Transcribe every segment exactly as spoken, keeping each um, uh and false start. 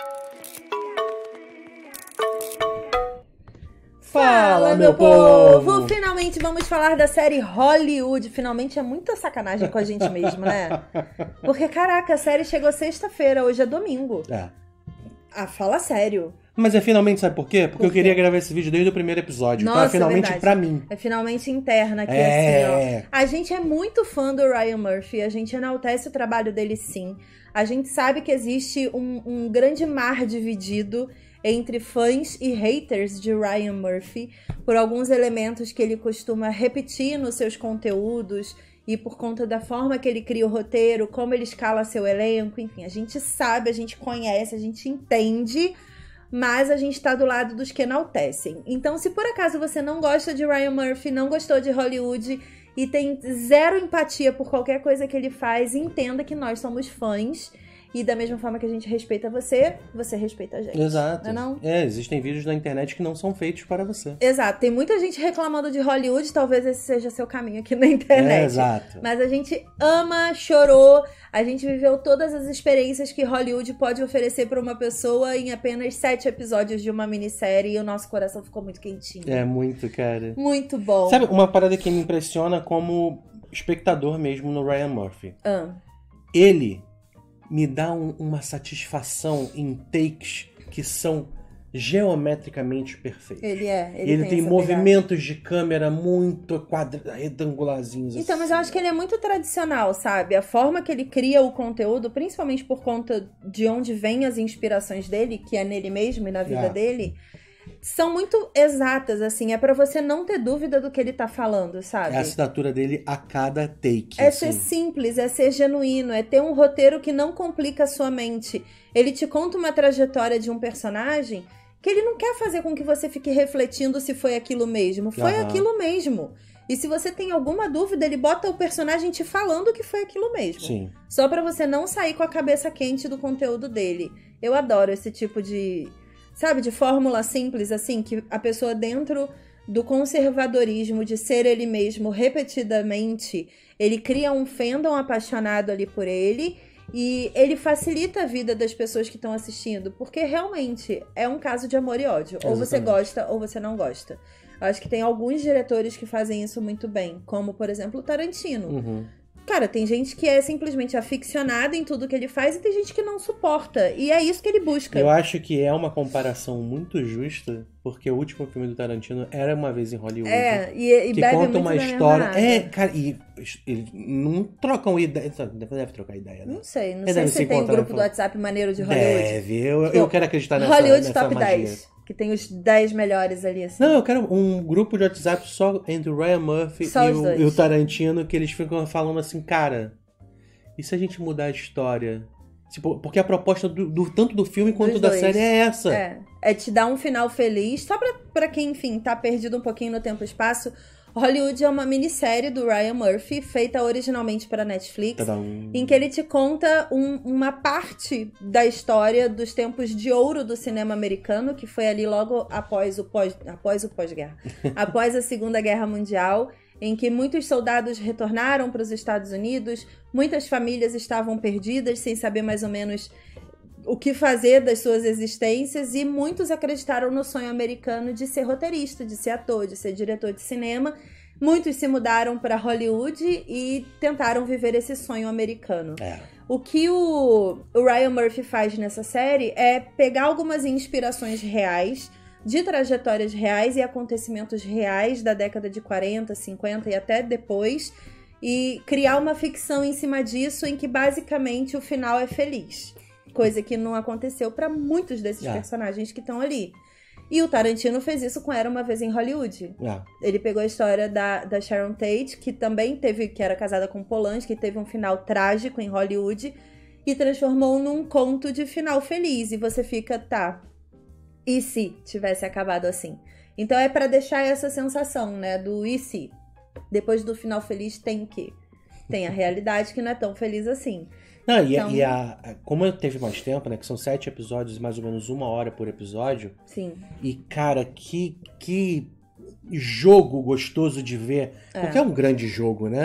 Fala, meu povo! Finalmente vamos falar da série Hollywood. Finalmente é muita sacanagem com a gente mesmo, né? Porque, caraca, a série chegou sexta-feira, hoje é domingo. É. Ah, fala sério. Mas é finalmente, sabe por quê? Porque Por eu queria quê? gravar esse vídeo desde o primeiro episódio. Nossa, então é finalmente verdade. pra mim. É finalmente interna aqui, É. assim, ó. A gente é muito fã do Ryan Murphy, a gente enaltece o trabalho dele, sim. A gente sabe que existe um, um grande mar dividido entre fãs e haters de Ryan Murphy por alguns elementos que ele costuma repetir nos seus conteúdos e por conta da forma que ele cria o roteiro, como ele escala seu elenco, enfim, a gente sabe, a gente conhece, a gente entende, mas a gente tá do lado dos que enaltecem. Então, se por acaso você não gosta de Ryan Murphy, não gostou de Hollywood e tem zero empatia por qualquer coisa que ele faz, entenda que nós somos fãs. E da mesma forma que a gente respeita você, você respeita a gente. Exato. Não é não? É, existem vídeos na internet que não são feitos para você. Exato. Tem muita gente reclamando de Hollywood, talvez esse seja seu caminho aqui na internet. É, exato. Mas a gente ama, chorou, a gente viveu todas as experiências que Hollywood pode oferecer para uma pessoa em apenas sete episódios de uma minissérie e o nosso coração ficou muito quentinho. É muito, cara. Muito bom. Sabe, uma parada que me impressiona como espectador mesmo no Ryan Murphy. Ah. Ele me dá um, uma satisfação em takes que são geometricamente perfeitos. Ele é. Ele, Ele tem, tem essa movimentos de câmera muito quadra... retangularzinhos. Então, mas assim. eu acho que ele é muito tradicional, sabe? A forma que ele cria o conteúdo, principalmente por conta de onde vêm as inspirações dele, que é nele mesmo e na vida É. dele, são muito exatas, assim. É pra você não ter dúvida do que ele tá falando, sabe? É a assinatura dele a cada take. É assim. ser simples, é ser genuíno, é ter um roteiro que não complica a sua mente. Ele te conta uma trajetória de um personagem que ele não quer fazer com que você fique refletindo se foi aquilo mesmo. Foi Aham. aquilo mesmo. E se você tem alguma dúvida, ele bota o personagem te falando que foi aquilo mesmo. Sim. Só pra você não sair com a cabeça quente do conteúdo dele. Eu adoro esse tipo de, sabe, de fórmula simples, assim, que a pessoa dentro do conservadorismo de ser ele mesmo repetidamente, ele cria um fandom apaixonado ali por ele e ele facilita a vida das pessoas que estão assistindo, porque realmente é um caso de amor e ódio. Ou você Exatamente. gosta ou você não gosta. Eu acho que tem alguns diretores que fazem isso muito bem, como, por exemplo, o Tarantino. Uhum. Cara, tem gente que é simplesmente aficionada em tudo que ele faz e tem gente que não suporta. E é isso que ele busca. Eu acho que é uma comparação muito justa, porque o último filme do Tarantino era Uma Vez em Hollywood. É, e, e que bebe conta muito uma da mesma história. água. É, cara, e eles não trocam ideia. Deve trocar ideia, né? Não sei, não Eles sei devem se se tem um encontrar grupo e do falar- WhatsApp maneiro de Hollywood. Deve, eu, Tipo, eu quero acreditar nessa, Hollywood nessa Top magia. dez, que tem os dez melhores ali, assim. Não, eu quero um grupo de WhatsApp só entre o Ryan Murphy Só e os o, dois. e o Tarantino, que eles ficam falando assim, cara, e se a gente mudar a história? Tipo, porque a proposta do, do- tanto do filme quanto Dos da dois. série é essa. É, é te dar um final feliz, só pra, pra quem, enfim, tá perdido um pouquinho no tempo e espaço. Hollywood é uma minissérie do Ryan Murphy, feita originalmente para Netflix, Tadam. em que ele te conta um- uma parte da história dos tempos de ouro do cinema americano, que foi ali logo após o pós, após o pós-guerra, após a Segunda Guerra Mundial, em que muitos soldados retornaram para os Estados Unidos, muitas famílias estavam perdidas, sem saber mais ou menos o que fazer das suas existências, e muitos acreditaram no sonho americano de ser roteirista, de ser ator, de ser diretor de cinema. Muitos se mudaram para Hollywood e tentaram viver esse sonho americano. É. O que o, o Ryan Murphy faz nessa série é pegar algumas inspirações reais, de trajetórias reais e acontecimentos reais da década de quarenta, cinquenta e até depois, e criar uma ficção em cima disso, em que basicamente o final é feliz. Coisa que não aconteceu para muitos desses É. personagens que estão ali. E o Tarantino fez isso com Era Uma Vez em Hollywood. É. Ele pegou a história da, da Sharon Tate, que também teve, que era casada com Polanski, que teve um final trágico em Hollywood, e transformou num conto de final feliz. E você fica, tá, e se tivesse acabado assim? Então é pra deixar essa sensação, né, do e se. Depois do final feliz tem o quê? Tem a realidade que não é tão feliz assim. Não, e, Então- e a, a- como teve mais tempo, né? Que são sete episódios, mais ou menos uma hora por episódio. Sim. E, cara, que, que jogo gostoso de ver. É. Porque é um grande jogo, né?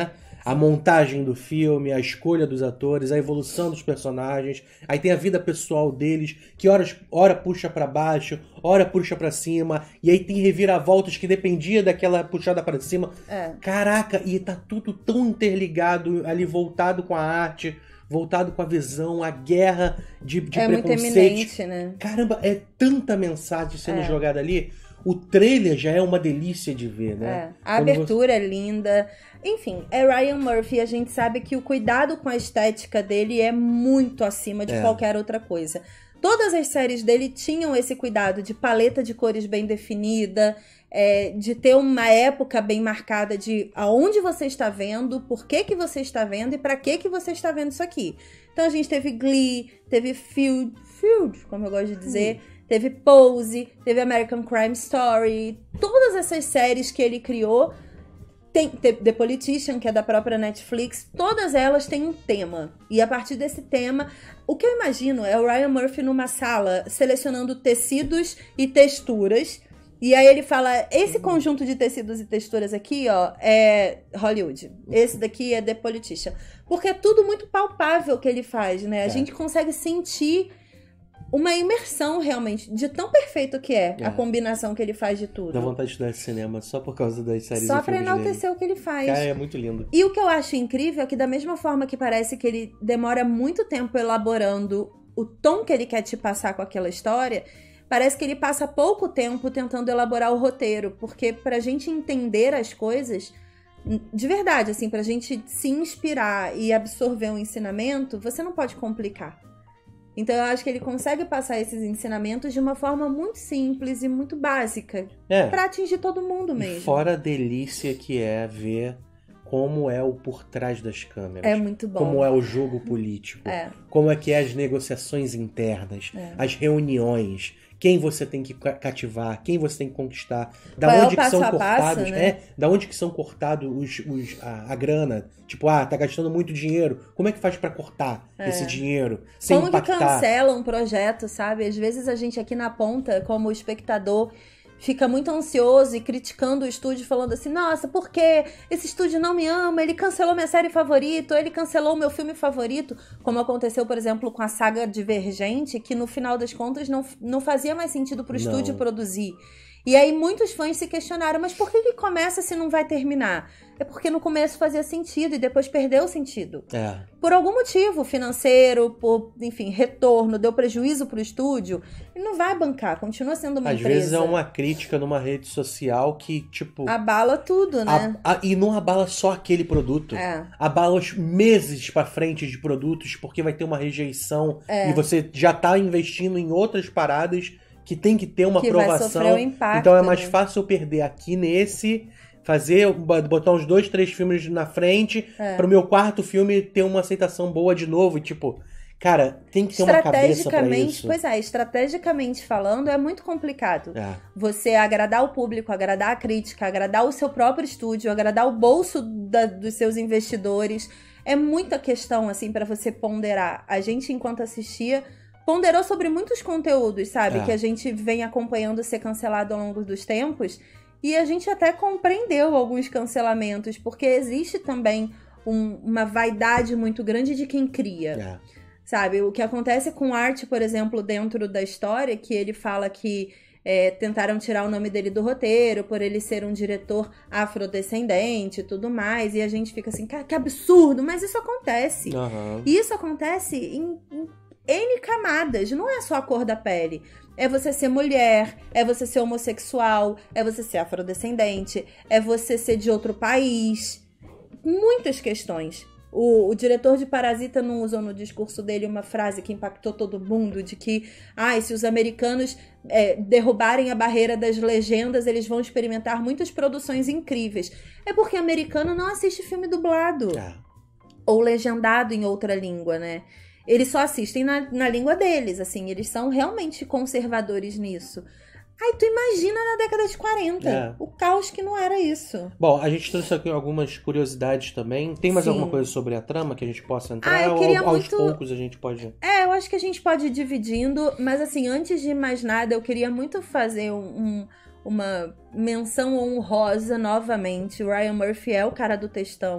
a montagem do filme, a escolha dos atores, a evolução dos personagens. Aí tem a vida pessoal deles, que horas, hora puxa pra baixo, hora puxa pra cima. E aí tem reviravoltas que dependia daquela puxada pra cima. É. Caraca, e tá tudo tão interligado ali, voltado com a arte, voltado com a visão, a guerra de, de é preconceito. muito eminente, né? Caramba, é tanta mensagem sendo É. jogada ali. O trailer já é uma delícia de ver, né? É. A Quando abertura é linda. Enfim, é Ryan Murphy. A gente sabe que o cuidado com a estética dele é muito acima de É. qualquer outra coisa. Todas as séries dele tinham esse cuidado de paleta de cores bem definida, é, de ter uma época bem marcada de aonde você está vendo, por que que você está vendo e para que que você está vendo isso aqui. Então a gente teve Glee, teve Field, Field, como eu gosto de dizer, hum. teve Pose, teve American Crime Story, todas essas séries que ele criou. Tem The Politician, que é da própria Netflix, todas elas têm um tema. E a partir desse tema, o que eu imagino é o Ryan Murphy numa sala selecionando tecidos e texturas. E aí ele fala, esse conjunto de tecidos e texturas aqui, ó, é Hollywood. Esse daqui é The Politician. Porque é tudo muito palpável que ele faz, né? A É. gente consegue sentir uma imersão, realmente, de tão perfeito que é, É. a combinação que ele faz de tudo. Dá vontade de estudar esse cinema só por causa das séries Só e pra filmes dele. enaltecer o que ele faz. Cara, é muito lindo. E o que eu acho incrível é que da mesma forma que parece que ele demora muito tempo elaborando o tom que ele quer te passar com aquela história, parece que ele passa pouco tempo tentando elaborar o roteiro, porque pra gente entender as coisas, de verdade, assim, pra gente se inspirar e absorver um ensinamento, você não pode complicar. Então eu acho que ele consegue passar esses ensinamentos de uma forma muito simples e muito básica, É. pra atingir todo mundo E mesmo. fora a delícia que é ver como é o por trás das câmeras. É muito bom. Como é o jogo político. É. Como é que é as negociações internas, É. as reuniões, quem você tem que ca- cativar, quem você tem que conquistar, da Qual é o onde que são passo a passo, cortados, né? é, da onde que são cortados os, os, a, a grana. Tipo, ah, tá gastando muito dinheiro. Como é que faz pra cortar É. esse dinheiro sem Como impactar? que cancela um projeto, sabe? Às vezes a gente aqui na ponta, como espectador, fica muito ansioso e criticando o estúdio, falando assim, nossa, por que esse estúdio não me ama? Ele cancelou minha série favorita, ou ele cancelou o meu filme favorito, como aconteceu, por exemplo, com a saga Divergente, que no final das contas não, não fazia mais sentido pro estúdio Não. produzir. E aí muitos fãs se questionaram, mas por que que começa se não vai terminar? É porque no começo fazia sentido e depois perdeu o sentido. É. Por algum motivo financeiro, por, enfim, retorno, deu prejuízo pro estúdio, ele não vai bancar, continua sendo uma Às empresa. vezes é uma crítica numa rede social que, tipo... Abala tudo, né? a- a- e não abala só aquele produto. É. Abala os meses pra frente de produtos, porque vai ter uma rejeição É. e você já tá investindo em outras paradas que tem que ter uma Que vai aprovação. sofrer um impacto, Então é mais né? fácil eu perder aqui nesse, fazer, botar uns dois, três filmes na frente, É. pro meu quarto filme ter uma aceitação boa de novo. E, tipo, cara, tem que ter uma cabeça pra Estrategicamente, isso. pois é, estrategicamente falando, é muito complicado. É. Você agradar o público, agradar a crítica, agradar o seu próprio estúdio, agradar o bolso da- dos seus investidores. É muita questão, assim, pra você ponderar. A gente, enquanto assistia, ponderou sobre muitos conteúdos, sabe? É. Que a gente vem acompanhando ser cancelado ao longo dos tempos. E a gente até compreendeu alguns cancelamentos, porque existe também um- uma vaidade muito grande de quem cria. É. Sabe, o que acontece com arte, por exemplo, dentro da história, que ele fala que é, tentaram tirar o nome dele do roteiro, por ele ser um diretor afrodescendente e tudo mais, e a gente fica assim, cara, que absurdo, mas isso acontece. Aham. E isso acontece em, em N camadas, não é só a cor da pele. É você ser mulher, é você ser homossexual, é você ser afrodescendente, é você ser de outro país. Muitas questões. O, o diretor de Parasita não usou no discurso dele uma frase que impactou todo mundo, de que, ah, se os americanos é, derrubarem a barreira das legendas, eles vão experimentar muitas produções incríveis. É porque americano não assiste filme dublado É. ou legendado em outra língua, né? Eles só assistem na, na língua deles, assim, eles são realmente conservadores nisso. Aí tu imagina na década de quarenta, É. o caos que não era isso. Bom, a gente trouxe aqui algumas curiosidades também. Tem mais Sim. alguma coisa sobre a trama que a gente possa entrar? Ah, eu queria ou aos muito- poucos a gente pode... É, eu acho que a gente pode ir dividindo, mas assim, antes de mais nada, eu queria muito fazer um, um- uma menção honrosa novamente. O Ryan Murphy é o cara do textão. É.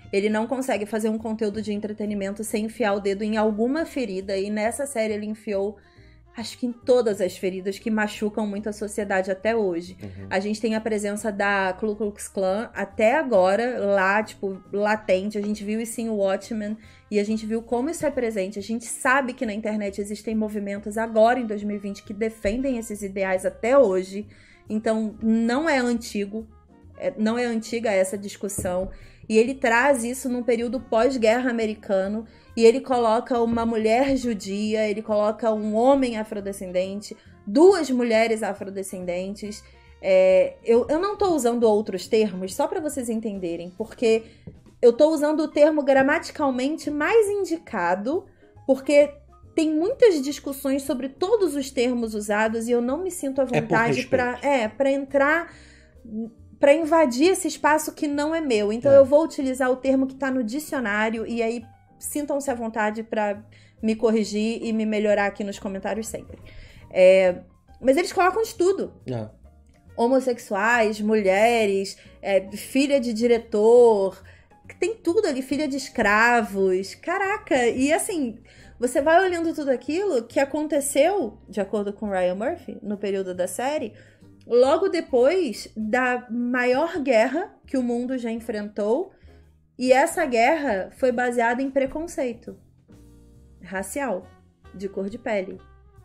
Ele não consegue fazer um conteúdo de entretenimento sem enfiar o dedo em alguma ferida. E nessa série ele enfiou, acho que em todas as feridas que machucam muito a sociedade até hoje. Uhum. A gente tem a presença da Ku Klux Klan até agora, lá, tipo, latente. A gente viu isso em Watchmen e a gente viu como isso é presente. A gente sabe que na internet existem movimentos agora, em dois mil e vinte, que defendem esses ideais até hoje. Então, não é antigo, não é antiga essa discussão. E ele traz isso num período pós-guerra americano. E ele coloca uma mulher judia, ele coloca um homem afrodescendente, duas mulheres afrodescendentes. É, eu, eu não tô usando outros termos, só para vocês entenderem, porque eu tô usando o termo gramaticalmente mais indicado, porque tem muitas discussões sobre todos os termos usados e eu não me sinto à vontade para é, para entrar, para invadir esse espaço que não é meu. Então é. eu vou utilizar o termo que tá no dicionário e aí sintam-se à vontade para me corrigir e me melhorar aqui nos comentários sempre. É, mas eles colocam de tudo. É. Homossexuais, mulheres, é, filha de diretor, tem tudo ali, filha de escravos. Caraca, e assim, você vai olhando tudo aquilo que aconteceu, de acordo com Ryan Murphy, no período da série, logo depois da maior guerra que o mundo já enfrentou. E essa guerra foi baseada em preconceito racial, de cor de pele,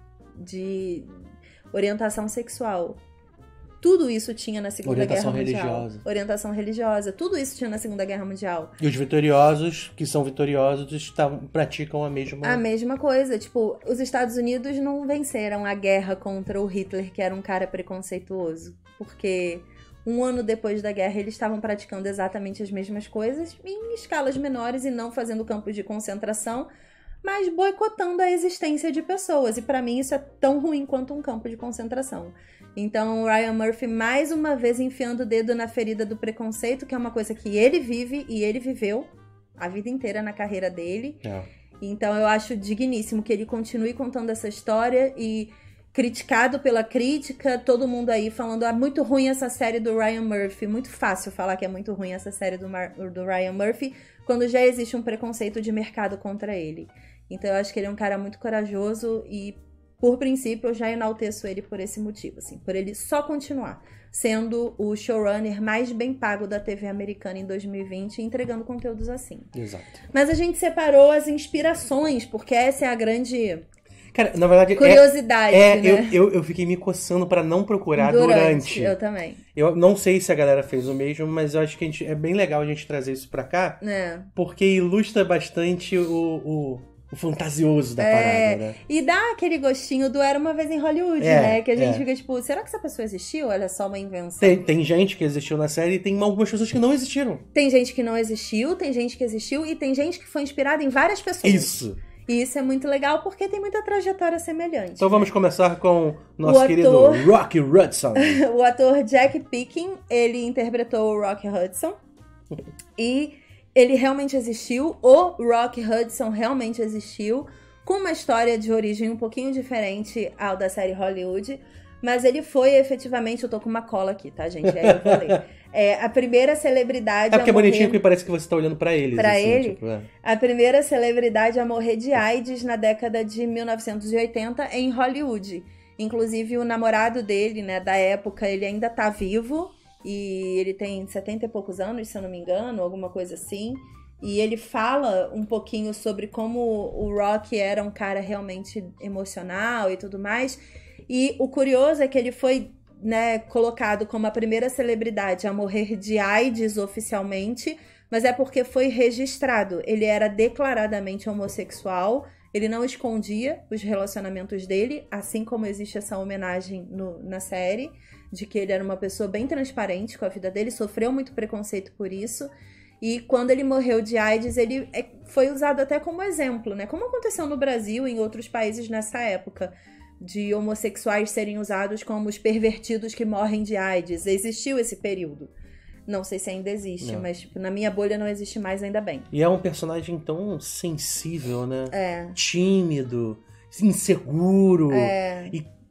de orientação sexual. Tudo isso tinha na Segunda Guerra Mundial. Orientação religiosa. Orientação religiosa. Tudo isso tinha na Segunda Guerra Mundial. E os vitoriosos, que são vitoriosos, estavam, praticam a mesma... A mesma coisa. Tipo, os Estados Unidos não venceram a guerra contra o Hitler, que era um cara preconceituoso. Porque um ano depois da guerra, eles estavam praticando exatamente as mesmas coisas, em escalas menores e não fazendo campos de concentração, mas boicotando a existência de pessoas. E pra mim isso é tão ruim quanto um campo de concentração. Então o Ryan Murphy mais uma vez enfiando o dedo na ferida do preconceito, que é uma coisa que ele vive e ele viveu a vida inteira na carreira dele. É. Então eu acho digníssimo que ele continue contando essa história e criticado pela crítica, todo mundo aí falando, ah, muito ruim essa série do Ryan Murphy. Muito fácil falar que é muito ruim essa série do, Mar- do Ryan Murphy quando já existe um preconceito de mercado contra ele. Então eu acho que ele é um cara muito corajoso e, por princípio, eu já enalteço ele por esse motivo, assim, por ele só continuar sendo o showrunner mais bem pago da T V americana em dois mil e vinte e entregando conteúdos assim. Exato. Mas a gente separou as inspirações, porque essa é a grande... Cara, na verdade, curiosidade, é, é, né? Eu, eu, eu fiquei me coçando pra não procurar durante, durante. Eu também. Eu não sei se a galera fez o mesmo, mas eu acho que a gente, é bem legal a gente trazer isso pra cá, é. porque ilustra bastante o, o, o fantasioso da é, parada, né? E dá aquele gostinho do Era Uma Vez em Hollywood, é, né? Que a gente é. fica tipo, será que essa pessoa existiu? Olha só uma invenção. Tem, tem gente que existiu na série e tem algumas pessoas que não existiram. Tem gente que não existiu, tem gente que existiu e tem gente que foi inspirada em várias pessoas. Isso. E isso é muito legal porque tem muita trajetória semelhante. Então né? vamos começar com nosso o querido ator... Rock Hudson. O ator Jack Picken, ele interpretou o Rock Hudson. E ele realmente existiu. O Rock Hudson realmente existiu. Com uma história de origem um pouquinho diferente ao da série Hollywood. Mas ele foi efetivamente... Eu tô com uma cola aqui, tá, gente? Aí eu vou ler. É, a primeira celebridade É porque a morrer... é bonitinho porque parece que você tá olhando pra eles. Pra assim, ele? Tipo, é. A primeira celebridade a morrer de AIDS na década de mil novecentos e oitenta em Hollywood. Inclusive, o namorado dele, né, da época, ele ainda tá vivo. E ele tem setenta e poucos anos, se eu não me engano, alguma coisa assim. E ele fala um pouquinho sobre como o Rock era um cara realmente emocional e tudo mais. E o curioso é que ele foi, né, colocado como a primeira celebridade a morrer de AIDS oficialmente, mas é porque foi registrado. Ele era declaradamente homossexual, ele não escondia os relacionamentos dele, assim como existe essa homenagem no, na série, de que ele era uma pessoa bem transparente com a vida dele, sofreu muito preconceito por isso. E quando ele morreu de AIDS, ele foi usado até como exemplo, né? Como aconteceu no Brasil e em outros países nessa época, de homossexuais serem usados como os pervertidos que morrem de AIDS. Existiu esse período. Não sei se ainda existe, não. Mas tipo, na minha bolha não existe mais, ainda bem. E é um personagem tão sensível, né? É. Tímido, inseguro. É. E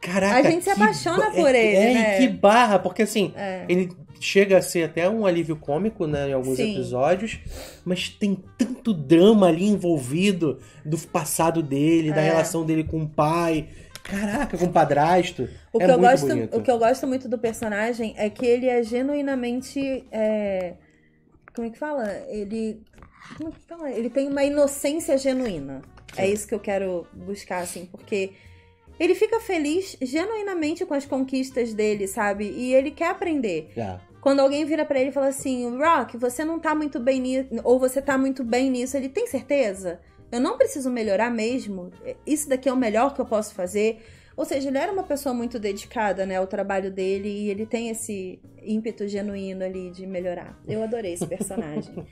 Caraca, A gente se que apaixona ba- por é, ele, é, né? que barra, porque assim, É. ele chega a ser até um alívio cômico, né, em alguns Sim. episódios, mas tem tanto drama ali envolvido do passado dele, da É. relação dele com o pai, caraca, com o padrasto. O que, é eu muito gosto, bonito. o que eu gosto muito do personagem é que ele é genuinamente. é, Como é que fala? Ele. Como é que fala? Ele tem uma inocência genuína. Sim. É isso que eu quero buscar, assim, porque ele fica feliz genuinamente com as conquistas dele, sabe? E ele quer aprender. É. Quando alguém vira pra ele e fala assim, Rock, você não tá muito bem nisso, ou você tá muito bem nisso, ele tem certeza? Eu não preciso melhorar mesmo? Isso daqui é o melhor que eu posso fazer? Ou seja, ele era uma pessoa muito dedicada, né, ao trabalho dele e ele tem esse ímpeto genuíno ali de melhorar. Eu adorei esse personagem.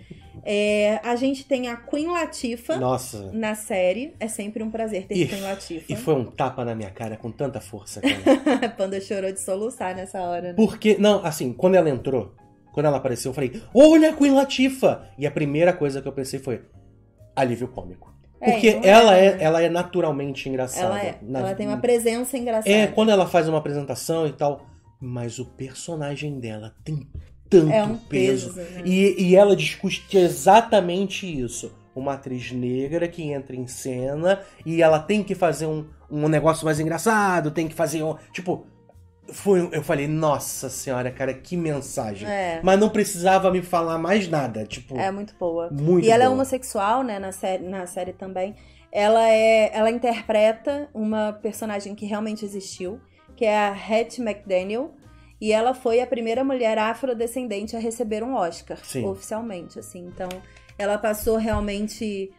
É, a gente tem a Queen Latifah Nossa. na série. É sempre um prazer ter E, Queen Latifah. e foi um tapa na minha cara com tanta força, cara. A Panda chorou de soluçar nessa hora, né? Porque, não, assim, quando ela entrou, quando ela apareceu, eu falei, olha a Queen Latifah! E a primeira coisa que eu pensei foi, alívio cômico. É, Porque então é, ela, é, né? ela é naturalmente engraçada. Ela é. Na- Ela tem uma presença engraçada. É, quando ela faz uma apresentação e tal. Mas o personagem dela tem tanto É um peso. peso, né? E, e ela discute exatamente isso. Uma atriz negra que entra em cena e ela tem que fazer um, um negócio mais engraçado, tem que fazer um. Tipo, foi, eu falei, nossa senhora, cara, que mensagem. É. Mas não precisava me falar mais nada. Tipo, É muito boa. muito E ela é boa. homossexual, né, na série, na série também. Ela é, ela interpreta uma personagem que realmente existiu, que é a Hattie McDaniel, e ela foi a primeira mulher afrodescendente a receber um Oscar, Sim. oficialmente, assim. Então, ela passou realmente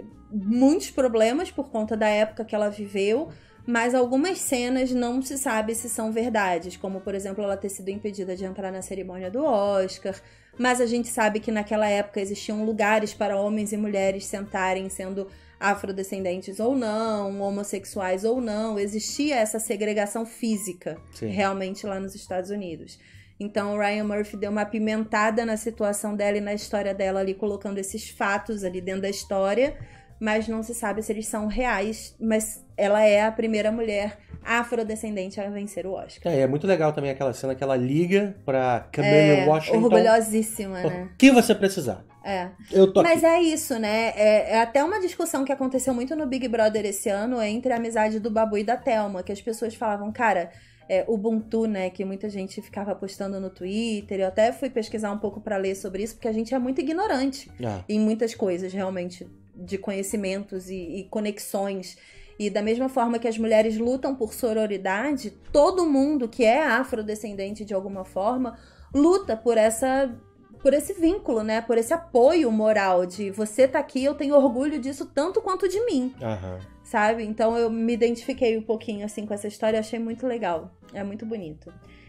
muitos problemas por conta da época que ela viveu, mas algumas cenas não se sabe se são verdades, como, por exemplo, ela ter sido impedida de entrar na cerimônia do Oscar, mas a gente sabe que naquela época existiam lugares para homens e mulheres sentarem, sendo afrodescendentes ou não, homossexuais ou não, existia essa segregação física, Sim. realmente lá nos Estados Unidos. Então o Ryan Murphy deu uma apimentada na situação dela e na história dela ali, colocando esses fatos ali dentro da história, mas não se sabe se eles são reais, mas ela é a primeira mulher afrodescendente a vencer o Oscar. É, é muito legal também aquela cena que ela liga pra Camille É, Washington. orgulhosíssima, né? O que você precisar. É. Eu tô Mas aqui. é isso, né? É, é até uma discussão que aconteceu muito no Big Brother esse ano entre a amizade do Babu e da Thelma, que as pessoas falavam, cara, é, Ubuntu, né? Que muita gente ficava postando no Twitter. Eu até fui pesquisar um pouco pra ler sobre isso, porque a gente é muito ignorante Ah, em muitas coisas, realmente, de conhecimentos e, e conexões. E da mesma forma que as mulheres lutam por sororidade, todo mundo que é afrodescendente de alguma forma luta por essa, por esse vínculo, né? Por esse apoio moral de você tá aqui, eu tenho orgulho disso tanto quanto de mim, aham. sabe? Então eu me identifiquei um pouquinho assim com essa história, achei muito legal, é muito bonito.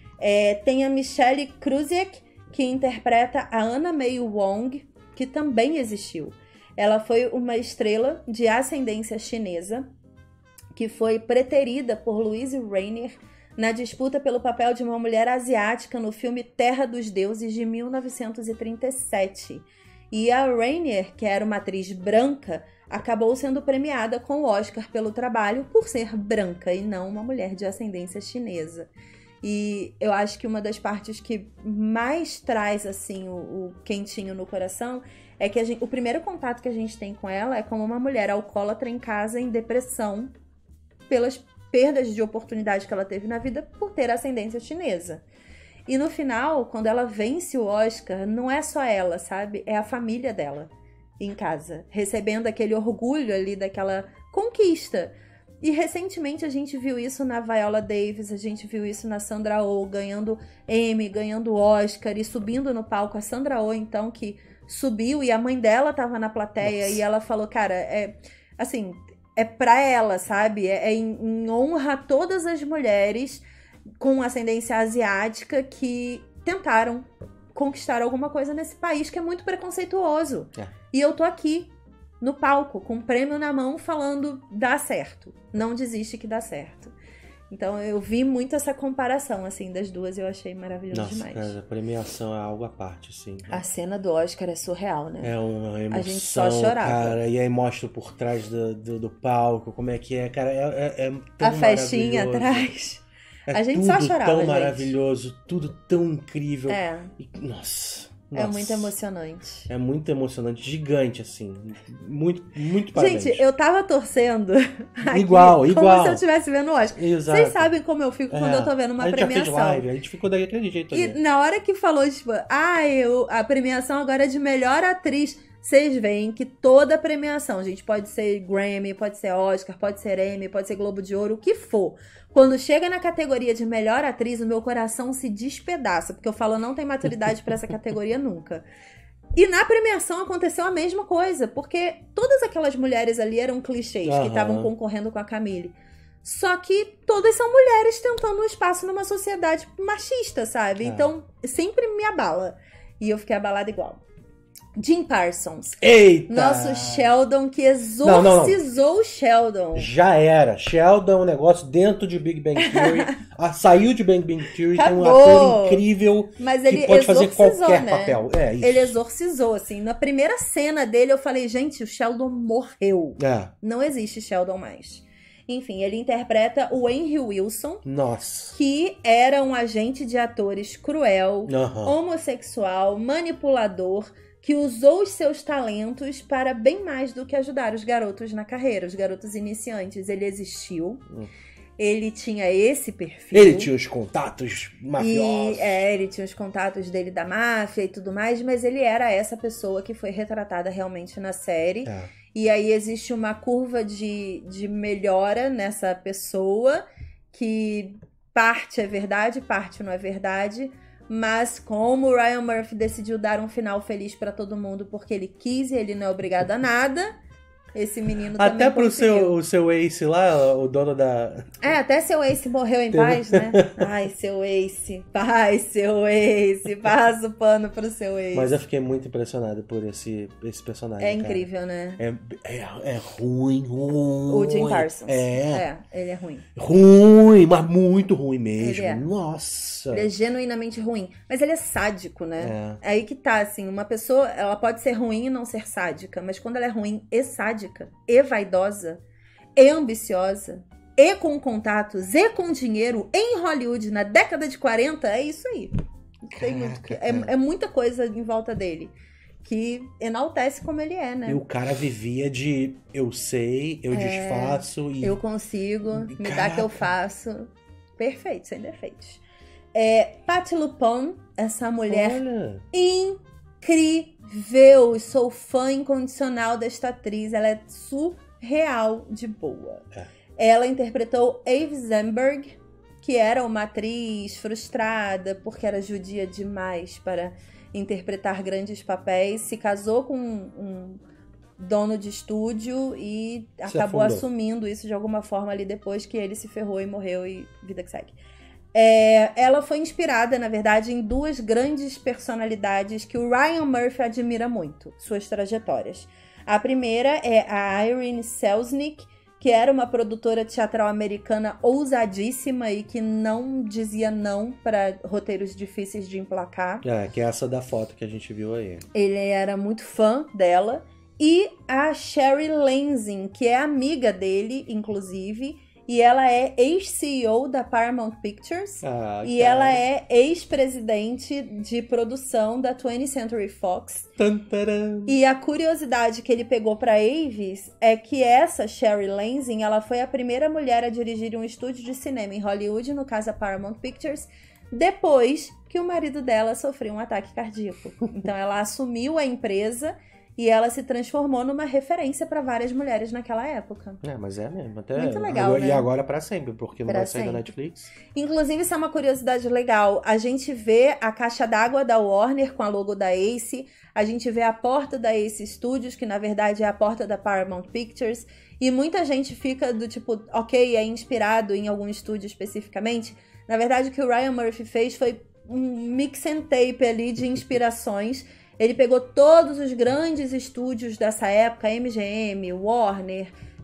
É, tem a Michelle Krusiek, que interpreta a Anna May Wong, que também existiu. Ela foi uma estrela de ascendência chinesa, que foi preterida por Louise Rainer na disputa pelo papel de uma mulher asiática no filme Terra dos Deuses, de mil novecentos e trinta e sete. E a Rainer, que era uma atriz branca, acabou sendo premiada com o Oscar pelo trabalho por ser branca e não uma mulher de ascendência chinesa. E eu acho que uma das partes que mais traz assim o, o quentinho no coração é que a gente, o primeiro contato que a gente tem com ela é como uma mulher alcoólatra em casa, em depressão, pelas perdas de oportunidade que ela teve na vida por ter ascendência chinesa. E no final, quando ela vence o Oscar, não é só ela, sabe? É a família dela em casa, recebendo aquele orgulho ali daquela conquista. E recentemente a gente viu isso na Viola Davis, a gente viu isso na Sandra Oh, ganhando Emmy, ganhando Oscar e subindo no palco. A Sandra Oh, então, que subiu e a mãe dela tava na plateia. Nossa. E ela falou, cara, é assim, é pra ela, sabe? É, é em, em honra a todas as mulheres com ascendência asiática que tentaram conquistar alguma coisa nesse país que é muito preconceituoso. É. E eu tô aqui, no palco, com um prêmio na mão, falando, dá certo. Não desiste que dá certo. Então eu vi muito essa comparação, assim, das duas e eu achei maravilhoso Nossa, demais. cara, a premiação é algo à parte, assim. A cena do Oscar é surreal, né? É uma emoção, A gente só chorava. cara. E aí mostra por trás do, do, do palco como é que é, cara. É, é, é tão A festinha maravilhoso. atrás. É A gente tudo só chorava, tão gente. maravilhoso, tudo tão incrível. É. E, nossa, É nossa. muito emocionante. É muito emocionante, gigante, assim. Muito, muito parabéns. Gente, eu tava torcendo. Aqui, Igual, como igual. se eu estivesse vendo o Oscar. Exato. Vocês sabem como eu fico quando É. eu tô vendo uma a gente premiação. já fez live, a gente ficou daquele jeito E ali. na hora que falou, tipo, ah, eu, a premiação agora é de melhor atriz. Vocês veem que toda premiação, gente, pode ser Grammy, pode ser Oscar, pode ser Emmy, pode ser Globo de Ouro, o que for. Quando chega na categoria de melhor atriz, o meu coração se despedaça, porque eu falo, não tem maturidade pra essa categoria nunca. E na premiação aconteceu a mesma coisa, porque todas aquelas mulheres ali eram clichês Aham. que estavam concorrendo com a Camille. Só que todas são mulheres tentando um espaço numa sociedade machista, sabe? É. Então, sempre me abala. E eu fiquei abalada igual. Jim Parsons. Eita! Nosso Sheldon que Não, não, não. exorcizou o Sheldon. Já era. Sheldon é um negócio dentro de Big Bang Theory. ah, saiu de Big Bang Theory, tem um Acabou. ator incrível Mas que ele pode fazer exorcizou, qualquer né? papel. É isso. Ele exorcizou, assim. Na primeira cena dele, eu falei, gente, o Sheldon morreu. É. Não existe Sheldon mais. Enfim, ele interpreta o Henry Wilson, Nossa. que era um agente de atores cruel, Aham. homossexual, manipulador, que usou os seus talentos para bem mais do que ajudar os garotos na carreira, os garotos iniciantes. Ele existiu, Hum. ele tinha esse perfil. Ele tinha os contatos mafiosos. E, é, ele tinha os contatos dele da máfia e tudo mais, mas ele era essa pessoa que foi retratada realmente na série. É. E aí existe uma curva de, de melhora nessa pessoa, que parte é verdade, parte não é verdade. Mas como o Ryan Murphy decidiu dar um final feliz pra todo mundo porque ele quis e ele não é obrigado a nada, esse menino também Até pro conseguiu. seu, o seu Ace lá, o dono da... É, até seu Ace morreu em Teve- paz, né? Ai, seu Ace. Ai, seu Ace. Passa o pano pro seu Ace. Mas eu fiquei muito impressionado por esse, esse personagem, É cara. incrível, né? É, é, é ruim, ruim. O Jim Parsons. É. É, ele é ruim. Ruim, mas muito ruim mesmo. Ele é. Nossa. Ele é genuinamente ruim. Mas ele é sádico, né? É. Aí que tá, assim, uma pessoa, ela pode ser ruim e não ser sádica, mas quando ela é ruim e sádica, e vaidosa, e ambiciosa, e com contatos, e com dinheiro, em Hollywood, na década de quarenta, é isso aí. Tem muito, Caraca, é, é. é muita coisa em volta dele, que enaltece como ele é, né? E o cara vivia de eu sei, eu É, desfaço e. Eu consigo, me dá Caraca. que eu faço. Perfeito, sem defeitos. É, Patti LuPone, essa mulher Olha. incrível. Sou fã incondicional desta atriz. Ela é surreal de boa. É. Ela interpretou Eve Zemberg, que era uma atriz frustrada porque era judia demais para interpretar grandes papéis. Se casou com um, um dono de estúdio e Se acabou afundou. assumindo isso de alguma forma ali depois que ele se ferrou e morreu e vida que segue. É, ela foi inspirada, na verdade, em duas grandes personalidades que o Ryan Murphy admira muito, suas trajetórias. A primeira é a Irene Selznick, que era uma produtora teatral americana ousadíssima e que não dizia não para roteiros difíceis de emplacar. É, que é essa da foto que a gente viu aí. Ele era muito fã dela. E a Sherry Lansing, que é amiga dele, inclusive, e ela é ex-C E O da Paramount Pictures. Ah, E cara. ela é ex-presidente de produção da twentieth Century Fox. Tan, taran. E a curiosidade que ele pegou para Aves é que essa Sherry Lansing, ela foi a primeira mulher a dirigir um estúdio de cinema em Hollywood, no caso a Paramount Pictures, depois que o marido dela sofreu um ataque cardíaco. Então ela assumiu a empresa e ela se transformou numa referência para várias mulheres naquela época. É, mas é mesmo. Até Muito legal, agora, né? E agora pra sempre, porque não Pra vai sair da sempre. Netflix. Inclusive, isso é uma curiosidade legal. A gente vê a caixa d'água da Warner com a logo da Ace. A gente vê a porta da Ace Studios, que na verdade é a porta da Paramount Pictures. E muita gente fica do tipo, ok, é inspirado em algum estúdio especificamente. Na verdade, o que o Ryan Murphy fez foi um mix and tape ali de inspirações. Ele pegou todos os grandes estúdios dessa época, M G M, Warner,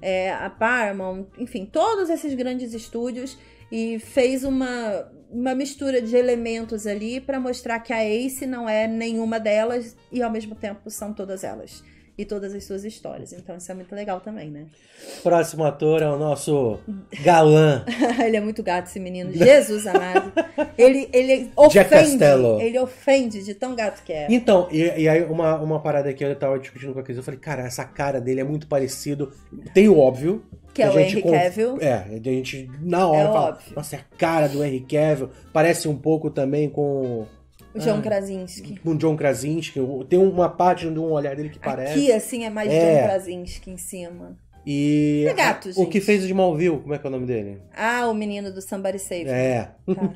é, a Paramount, enfim, todos esses grandes estúdios, e fez uma, uma mistura de elementos ali para mostrar que a Ace não é nenhuma delas e ao mesmo tempo são todas elas. E todas as suas histórias. Então isso é muito legal também, né? Próximo ator é o nosso galã. Ele é muito gato, esse menino. Jesus amado. Ele, ele ofende. Jack Costello. Ele ofende de tão gato que é. Então, e, e aí uma, uma parada que eu tava discutindo com a Cris, eu falei, cara, essa cara dele é muito parecido. Tem o óbvio. Que é o Henry conf... Cavill. É, a gente na hora é fala, óbvio. Nossa, é a cara do Henry Cavill. Parece um pouco também com... O John ah, Krasinski. Com o John Krasinski. Tem uma parte de um olhar dele que parece. Aqui, assim, é mais é. John Krasinski em cima. E é gato, a, gente. o que fez o Smallville, como é que é o nome dele? Ah, o menino do Somebody Save. É.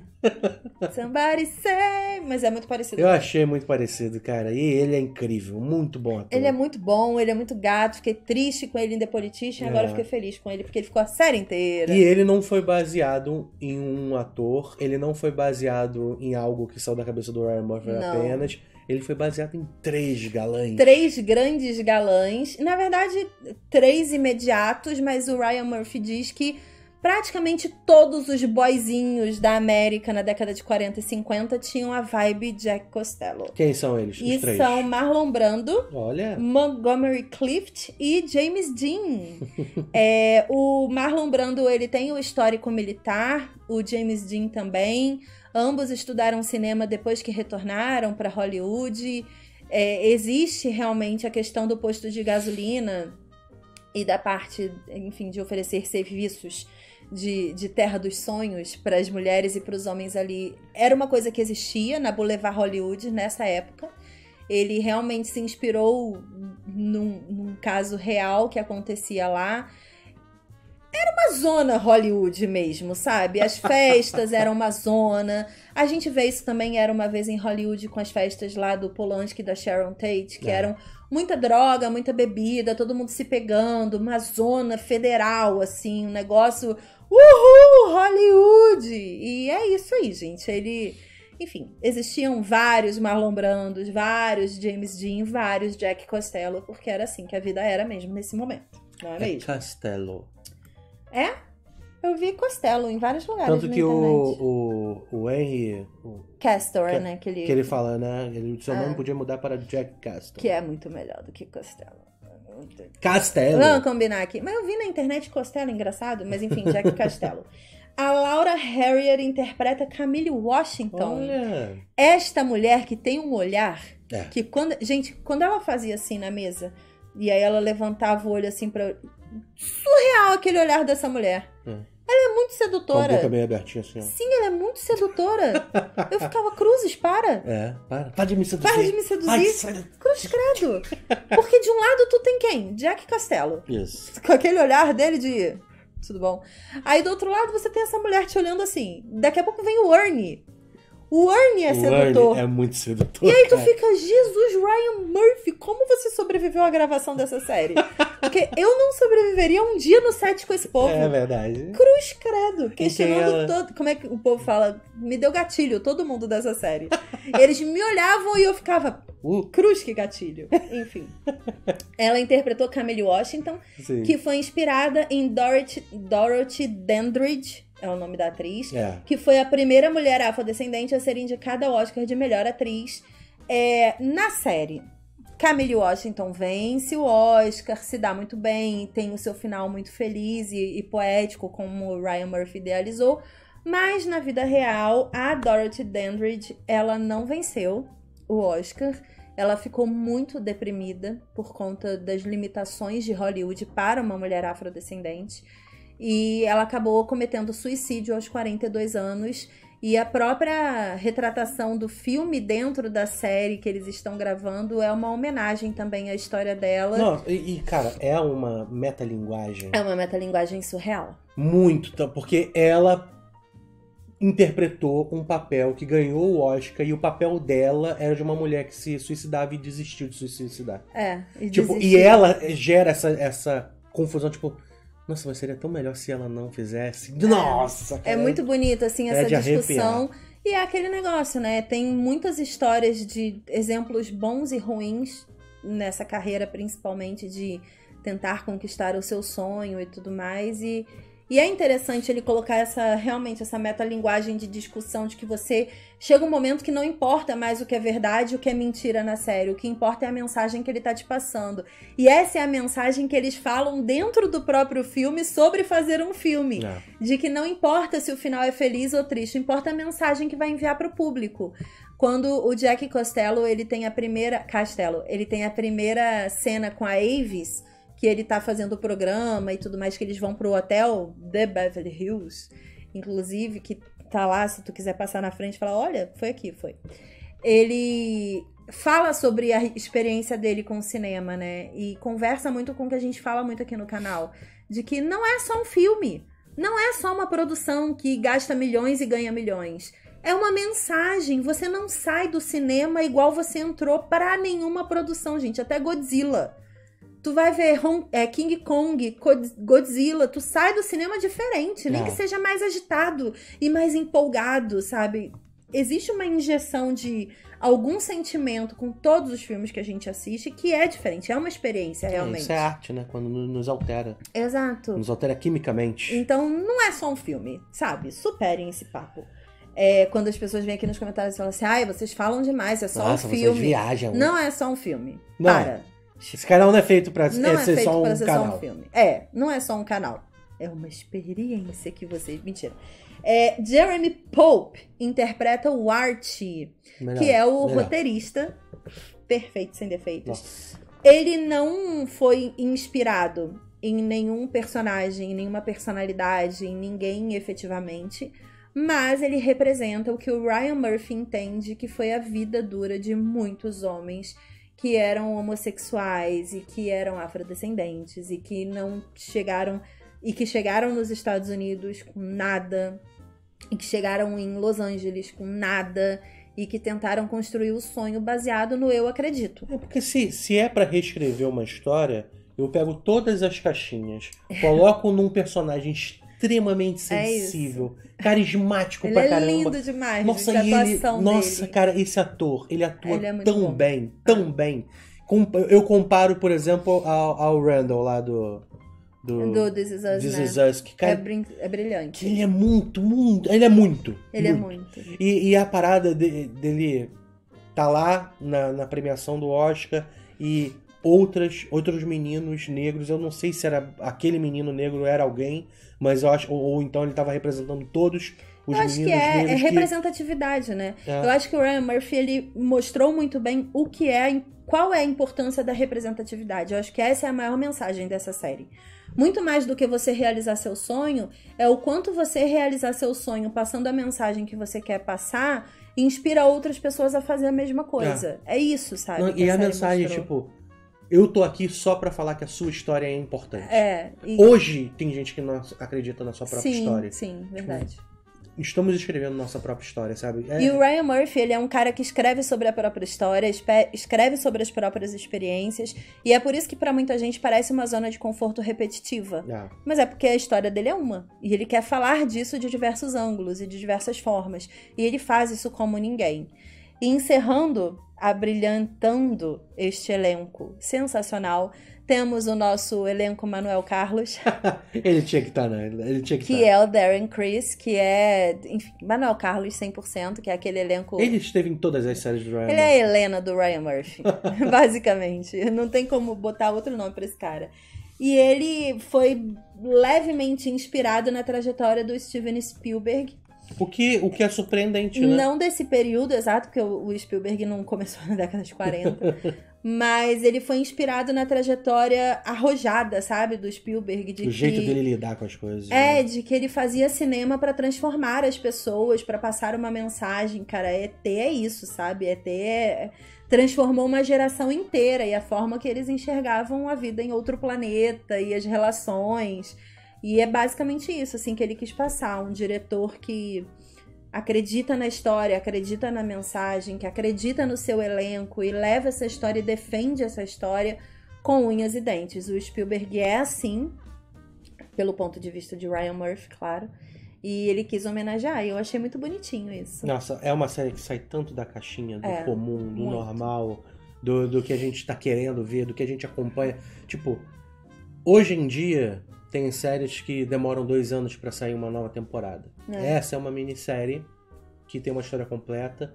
Tá. Somebody Save. Mas é muito parecido. Eu achei muito parecido, cara. E ele é incrível, muito bom ator. Ele é muito bom, ele é muito gato. Fiquei triste com ele em The Politician, é. agora fiquei feliz com ele, porque ele ficou a série inteira. E ele não foi baseado em um ator, ele não foi baseado em algo que saiu da cabeça do Ryan Murphy Não. apenas. Ele foi baseado em três galãs. Três grandes galãs. Na verdade, três imediatos, mas o Ryan Murphy diz que praticamente todos os boyzinhos da América na década de quarenta e cinquenta tinham a vibe Jack Costello. Quem são eles? E os três? são Marlon Brando, Olha. Montgomery Clift e James Dean. é, o Marlon Brando, ele tem o histórico militar, o James Dean também. Ambos estudaram cinema depois que retornaram para Hollywood. É, existe realmente a questão do posto de gasolina e da parte, enfim, de oferecer serviços de, de terra dos sonhos para as mulheres e para os homens ali. Era uma coisa que existia na Boulevard Hollywood nessa época. Ele realmente se inspirou num, num caso real que acontecia lá. Era uma zona Hollywood mesmo, sabe? As festas eram uma zona. A gente vê isso também, era uma vez em Hollywood com as festas lá do Polanski e da Sharon Tate, que é. eram muita droga, muita bebida, todo mundo se pegando, uma zona federal, assim, um negócio... Uhul, Hollywood! E é isso aí, gente. Ele... Enfim, existiam vários Marlon Brandos, vários James Dean, vários Jack Costello, porque era assim que a vida era mesmo nesse momento, não é mesmo? É Costello. É? Eu vi Costello em vários lugares. Tanto que o, o, o Henry. O, Castor, que, né? Que ele, que ele fala, né? Ele, seu ah, nome podia mudar para Jack Castor. Que é muito melhor do que Costello. Costello. Vamos combinar aqui. Mas eu vi na internet Costello, engraçado. Mas enfim, Jack Costello. A Laura Harrier interpreta Camille Washington. Olha. Esta mulher que tem um olhar É. que quando... Gente, quando ela fazia assim na mesa, e aí ela levantava o olho assim pra... Surreal aquele olhar dessa mulher. É. Ela é muito Com a sedutora. boca bem abertinha assim, ó. Sim, ela é muito sedutora. Eu ficava, Cruzes, para. É, para. Para de me seduzir. Para de me seduzir. Ai, sai da- Cruz credo. Porque de um lado tu tem quem? Jack Costello. Isso. Com aquele olhar dele de... Tudo bom. Aí do outro lado você tem essa mulher te olhando assim. Daqui a pouco vem o Ernie. O Ernie é O sedutor. Ernie é muito sedutor. E aí tu cara. fica, Jesus, Ryan Murphy, como você sobreviveu à gravação dessa série? Porque eu não sobreviveria um dia no set com esse povo. É verdade. Cruz credo. Questionando ela- todo... Como é que o povo fala? Me deu gatilho, todo mundo dessa série. Eles me olhavam e eu ficava... Uh, Cruz que gatilho. Enfim. Ela interpretou Camille Washington, sim. que foi inspirada em Dorothy, Dorothy Dandridge, é o nome da atriz, É. que foi a primeira mulher afrodescendente a ser indicada ao Oscar de melhor atriz é, na série. Camille Washington vence o Oscar, se dá muito bem, tem o seu final muito feliz e, e poético, como o Ryan Murphy idealizou, mas na vida real, a Dorothy Dandridge, ela não venceu o Oscar. Ela ficou muito deprimida por conta das limitações de Hollywood para uma mulher afrodescendente. E ela acabou cometendo suicídio aos quarenta e dois anos. E a própria retratação do filme dentro da série que eles estão gravando é uma homenagem também à história dela. Não, e, e, cara, é uma metalinguagem É uma metalinguagem surreal. muito, tá, porque ela interpretou um papel que ganhou o Oscar e o papel dela era de uma mulher que se suicidava e desistiu de se suicidar. É. E Tipo, desistiu. e ela gera essa, essa confusão, tipo, nossa, mas seria tão melhor se ela não fizesse. Nossa, cara. É muito bonito, assim, É essa de discussão. E é aquele negócio, né? Tem muitas histórias de exemplos bons e ruins nessa carreira, principalmente de tentar conquistar o seu sonho e tudo mais. E, e é interessante ele colocar essa, realmente essa metalinguagem de discussão de que você chega um momento que não importa mais o que é verdade e o que é mentira na série. O que importa é a mensagem que ele tá te passando. E essa é a mensagem que eles falam dentro do próprio filme sobre fazer um filme. É. De que não importa se o final é feliz ou triste, importa a mensagem que vai enviar pro público. Quando o Jack Costello, ele tem a primeira... Castello, ele tem a primeira cena com a Avis, que ele tá fazendo o programa e tudo mais, que eles vão pro hotel The Beverly Hills, inclusive, que tá lá, se tu quiser passar na frente, fala, olha, foi aqui, foi. Ele fala sobre a experiência dele com o cinema, né? E conversa muito com o que a gente fala muito aqui no canal, de que não é só um filme, não é só uma produção que gasta milhões e ganha milhões. É uma mensagem, você não sai do cinema igual você entrou pra nenhuma produção, gente, até Godzilla. Tu vai ver Hong, é, King Kong, Godzilla, tu sai do cinema diferente, nem Não. que seja mais agitado e mais empolgado, sabe? Existe uma injeção de algum sentimento com todos os filmes que a gente assiste que é diferente, é uma experiência realmente. É, isso é arte, né? Quando nos altera. Exato. Nos altera quimicamente. Então não é só um filme, sabe? Superem esse papo. É, quando as pessoas vêm aqui nos comentários e falam assim, ai, vocês falam demais, é só Nossa, um vocês filme. viajam. Não é só um filme. Não. Para. Esse canal não é feito pra Não é é ser feito só um para ser canal. só um filme. É, não é só um canal. É uma experiência que vocês... Mentira. É, Jeremy Pope interpreta o Archie, Melhor, que é o melhor. roteirista perfeito, sem defeitos. Nossa. Ele não foi inspirado em nenhum personagem, em nenhuma personalidade, em ninguém efetivamente, mas ele representa o que o Ryan Murphy entende que foi a vida dura de muitos homens que eram homossexuais e que eram afrodescendentes e que não chegaram e que chegaram nos Estados Unidos com nada e que chegaram em Los Angeles com nada e que tentaram construir o sonho baseado no eu acredito. É porque se, se é pra reescrever uma história, eu pego todas as caixinhas, coloco num personagem extremamente sensível, É carismático ele pra é caramba. lindo demais, Nossa, gente, a e ele, atuação nossa, dele. cara, esse ator, ele atua Ele é muito tão bom. bem, tão bem. Com- Eu comparo, por exemplo, ao, ao Randall lá do... Do, Do This Is Us, This né? Is Us, que, cara, É, brin- é brilhante. que ele é muito, muito, ele é muito. Ele é muito. E, e a parada de- dele tá lá na, na premiação do Oscar e outras, outros meninos negros, eu não sei se era aquele menino negro era alguém, mas eu acho, ou, ou então ele tava representando todos os Eu acho meninos que é, é negros que... representatividade, né? É. Eu acho que o Ryan Murphy, ele mostrou muito bem o que é, qual é a importância da representatividade. Eu acho que essa é a maior mensagem dessa série. Muito mais do que você realizar seu sonho, é o quanto você realizar seu sonho passando a mensagem que você quer passar inspira outras pessoas a fazer a mesma coisa. É, isso, sabe? Não, que e a série mensagem, mostrou. tipo, eu tô aqui só pra falar que a sua história é importante. É. E... Hoje tem gente que não acredita na sua própria sim, história. sim, verdade. Estamos escrevendo nossa própria história, sabe? É- E o Ryan Murphy, ele é um cara que escreve sobre a própria história, espe- escreve sobre as próprias experiências, e é por isso que pra muita gente parece uma zona de conforto repetitiva. Ah, Mas é porque a história dele é uma, e ele quer falar disso de diversos ângulos e de diversas formas, e ele faz isso como ninguém. E encerrando, abrilhantando este elenco sensacional, temos o nosso elenco Manuel Carlos, ele tinha que estar, né? Ele tinha que que estar. é o Darren Criss, que é, enfim, Manuel Carlos cem por cento, que é aquele elenco... Ele esteve em todas as séries do Ryan. Ele é a Helena do Ryan Murphy, basicamente. Não tem como botar outro nome pra esse cara. E ele foi levemente inspirado na trajetória do Steven Spielberg. O que, o que é surpreendente, né? Não desse período exato, porque o o Spielberg não começou na década de quarenta. Mas ele foi inspirado na trajetória arrojada, sabe? Do Spielberg. De O jeito que... dele lidar com as coisas. É, né? de que ele fazia cinema pra transformar as pessoas, pra passar uma mensagem. Cara, E T é isso, sabe? E T é... transformou uma geração inteira e a forma que eles enxergavam a vida em outro planeta e as relações. E é basicamente isso, assim, que ele quis passar. Um diretor que acredita na história, acredita na mensagem, que acredita no seu elenco e leva essa história e defende essa história com unhas e dentes. O Spielberg é assim, pelo ponto de vista de Ryan Murphy, claro. E ele quis homenagear, e eu achei muito bonitinho isso. Nossa, é uma série que sai tanto da caixinha, do É, comum, do muito. normal, do, do que a gente tá querendo ver, do que a gente acompanha. Tipo, hoje em dia, tem séries que demoram dois anos pra sair uma nova temporada. É. Essa é uma minissérie que tem uma história completa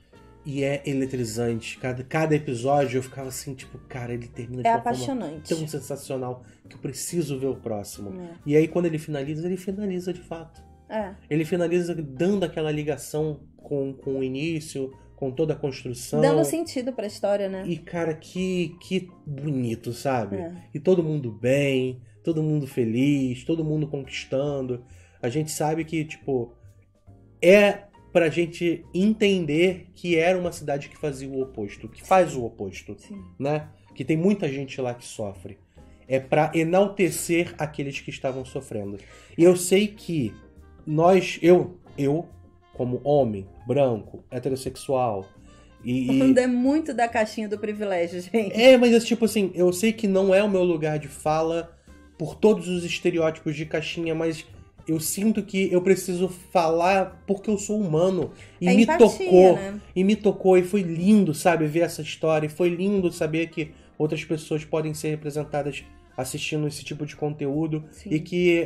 e é eletrizante. Cada, cada episódio eu ficava assim, tipo, cara, ele termina de É uma apaixonante. forma tão sensacional que eu preciso ver o próximo. É. E aí, quando ele finaliza, ele finaliza de fato. É. Ele finaliza dando aquela ligação com, com o início, com toda a construção. Dando sentido pra história, né? E, cara, que, que bonito, sabe? É. E todo mundo bem, todo mundo feliz, todo mundo conquistando. A gente sabe que, tipo, é pra gente entender que era uma cidade que fazia o oposto, que faz o oposto, Sim. né? Que tem muita gente lá que sofre. É pra enaltecer aqueles que estavam sofrendo. E eu sei que nós, eu, eu, como homem, branco, heterossexual, e... e... É muito da caixinha do privilégio, gente. É, mas tipo assim, eu sei que não é o meu lugar de fala por todos os estereótipos de caixinha, mas eu sinto que eu preciso falar porque eu sou humano. E é me empatia, tocou, né? e me tocou, e foi lindo, sabe, ver essa história, e foi lindo saber que outras pessoas podem ser representadas assistindo esse tipo de conteúdo. Sim. E que,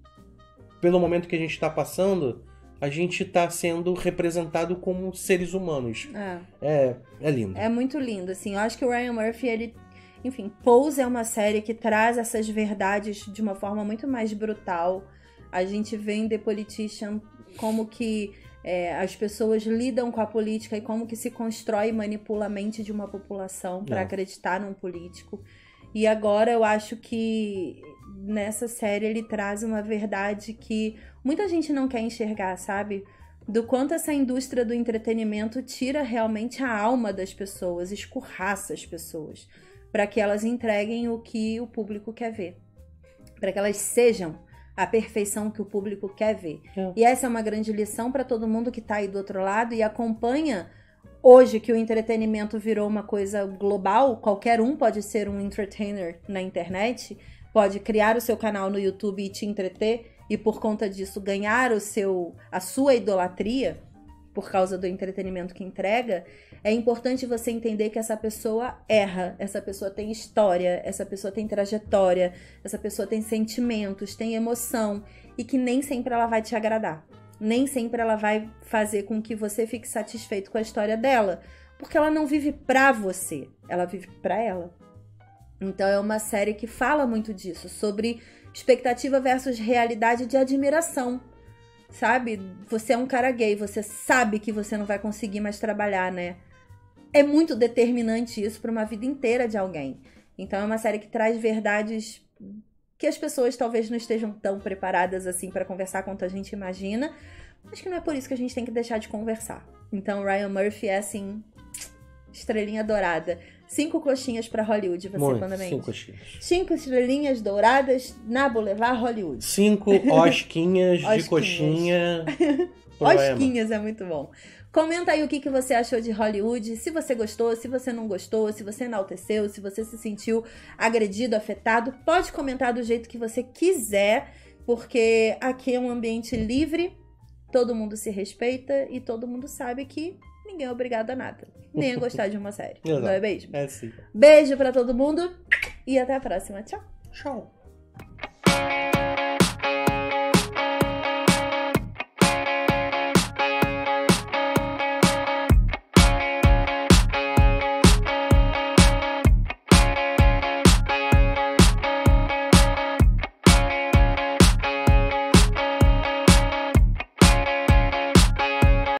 pelo momento que a gente está passando, a gente está sendo representado como seres humanos. É. É, é lindo. É muito lindo, assim. Eu acho que o Ryan Murphy, ele... Enfim, Pose é uma série que traz essas verdades de uma forma muito mais brutal. A gente vê em The Politician como que é, as pessoas lidam com a política e como que se constrói e manipula a mente de uma população para acreditar num político. E agora eu acho que nessa série ele traz uma verdade que muita gente não quer enxergar, sabe? Do quanto essa indústria do entretenimento tira realmente a alma das pessoas, escorraça as pessoas, para que elas entreguem o que o público quer ver. Para que elas sejam a perfeição que o público quer ver. É. E essa é uma grande lição para todo mundo que está aí do outro lado e acompanha hoje que o entretenimento virou uma coisa global. Qualquer um pode ser um entertainer na internet, pode criar o seu canal no YouTube e te entreter e por conta disso ganhar o seu, a sua idolatria por causa do entretenimento que entrega. É importante você entender que essa pessoa erra, essa pessoa tem história, essa pessoa tem trajetória, essa pessoa tem sentimentos, tem emoção e que nem sempre ela vai te agradar. Nem sempre ela vai fazer com que você fique satisfeito com a história dela, porque ela não vive pra você, ela vive pra ela. Então é uma série que fala muito disso, sobre expectativa versus realidade de admiração. Sabe? Você é um cara gay, você sabe que você não vai conseguir mais trabalhar, né? É muito determinante isso para uma vida inteira de alguém. Então é uma série que traz verdades que as pessoas talvez não estejam tão preparadas assim para conversar quanto a gente imagina. Acho que não é por isso que a gente tem que deixar de conversar. Então Ryan Murphy é assim, estrelinha dourada. Cinco coxinhas pra Hollywood, você, Muito, Pandamente. cinco coxinhas. Cinco estrelinhas douradas na Boulevard Hollywood. Cinco osquinhas de coxinha. Osquinhas é muito bom. Comenta aí o que, que você achou de Hollywood, se você gostou, se você não gostou, se você enalteceu, se você se sentiu agredido, afetado. Pode comentar do jeito que você quiser, porque aqui é um ambiente livre, todo mundo se respeita e todo mundo sabe que ninguém é obrigado a nada. Nem a gostar de uma série. Não é mesmo? É sim. Beijo pra todo mundo e até a próxima. Tchau. Tchau.